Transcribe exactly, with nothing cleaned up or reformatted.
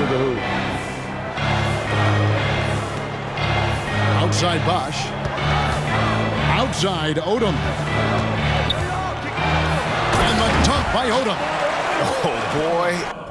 to the hoop. Outside Bosch. Outside Odom. And the dunk by Odom. Oh, boy.